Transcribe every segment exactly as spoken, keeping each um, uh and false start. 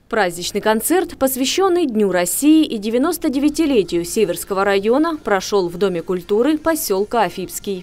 Праздничный концерт, посвященный Дню России и девяностодевятилетию Северского района, прошел в Доме культуры поселка Афипский.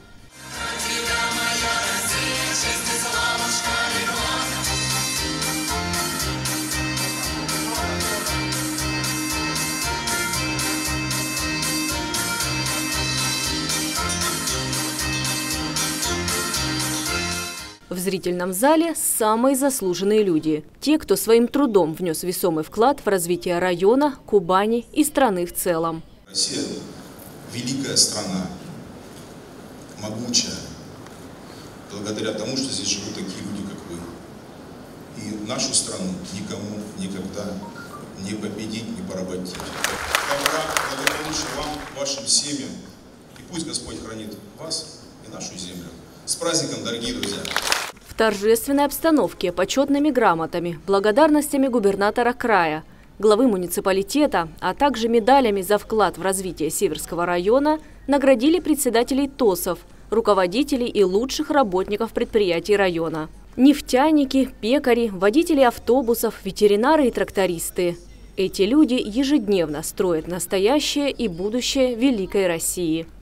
В зрительном зале самые заслуженные люди. Те, кто своим трудом внес весомый вклад в развитие района, Кубани и страны в целом. Россия – великая страна, могучая, благодаря тому, что здесь живут такие люди, как вы. И нашу страну никому никогда не победить, не поработить. Добра, благополучия вам, вашим семьям. И пусть Господь хранит вас и нашу землю. С праздником, дорогие друзья! В торжественной обстановке почетными грамотами, благодарностями губернатора края, главы муниципалитета, а также медалями за вклад в развитие Северского района наградили председателей ТОСов, руководителей и лучших работников предприятий района. Нефтяники, пекари, водители автобусов, ветеринары и трактористы. Эти люди ежедневно строят настоящее и будущее великой России.